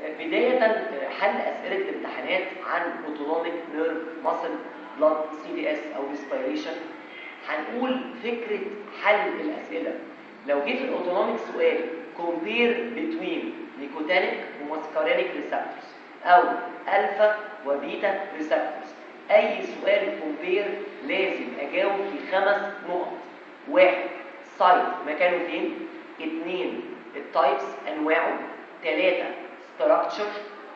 بداية حل أسئلة الامتحانات عن اوتونوميك نيرف ماسل بلاد CDS أو ريسبيريشن. هنقول فكرة حل الأسئلة. لو جه في الاوتونوميك سؤال compare between nicotinic وماسكارينيك receptors أو ألفا وبيتا receptors، أي سؤال compare لازم أجاوب في 5 نقط. 1 سايت مكانه فين، 2 التايبس أنواعه، 3 structure،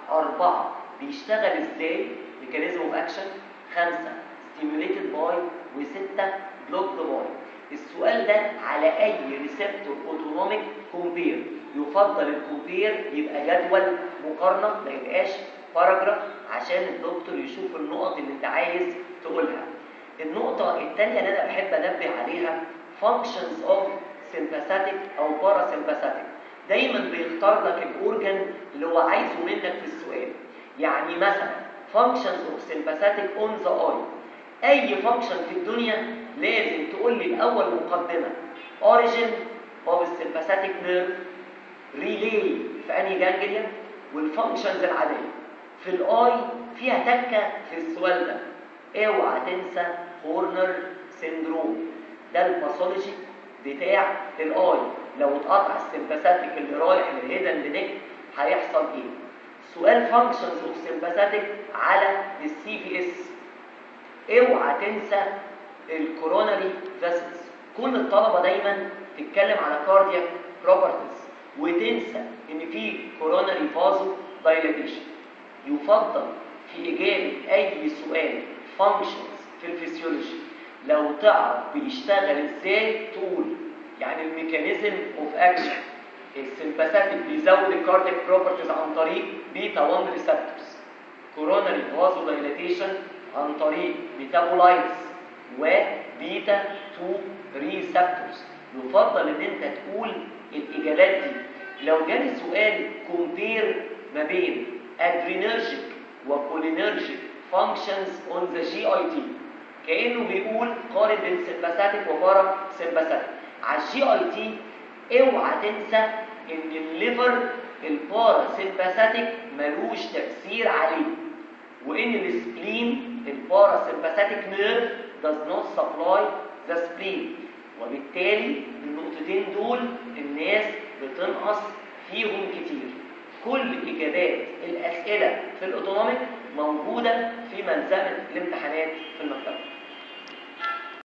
4 بيشتغل ازاي mechanism of action، 5 stimulated by، و6 blocked by. السؤال ده على اي ريسبتور اوتونوميك كومبير. يفضل الكومبير يبقى جدول مقارنه، ما يبقاش باراجراف، عشان الدكتور يشوف النقط اللي انت عايز تقولها. النقطه الثانيه اللي انا بحب انبه عليها functions of sympathetic او parasympathetic. دايما بيختار لك الاورجن اللي هو عايزه منك في السؤال. يعني مثلا functions of sympathetic on the eye، اي فانكشن في الدنيا لازم تقول لي الاول مقدمه origin of sympathetic nerve، relay في انهي جانجليا، والفانكشنز العاديه. في الاي فيها تكه في السؤال ده، اوعى تنسى هورنر سيندروم، ده الباثولوجي بتاع الاي. لو اتقطع السمباثيك اللي رايح للهيدن لنك هيحصل ايه؟ سؤال فانكشنز اوف سمباثيك على السي في اس، اوعى تنسى الكوروناري فيسلز. كل الطلبه دايما تتكلم على كاردياك بروبرتيز وتنسى ان في كوروناري فازو دايلاتيشن. يفضل في اجابه اي سؤال فانكشنز في الفسيولوجي لو تعرف بيشتغل ازاي تقول، يعني الميكانيزم اوف اكشن. السمباثيك بيزود الكاردياك بروبرتيز عن طريق بيتا 1 ريسبتورز، كوروناري فازو دايلاتيشن عن طريق ميتابولايتس وبيتا 2 ريسبتورز. يفضل ان انت تقول الاجابات دي. لو جالي سؤال كومبير ما بين ادرينرجيك وكولينرجيك فانكشنز اون ذا جي اي تي، كانه بيقول قارن بين سمباثيك وبارا سمباثيك. على الجي اي تي اوعى تنسى ان الليفر البارا سمباثيك ملوش تاثير عليه، وان السبلين الباراسمباثيك نيرف does not supply the spleen. وبالتالي النقطتين دول الناس بتنقص فيهم كتير. كل اجابات الاسئله في الاوتونوميك موجوده في ملزمه الامتحانات في المكتبه.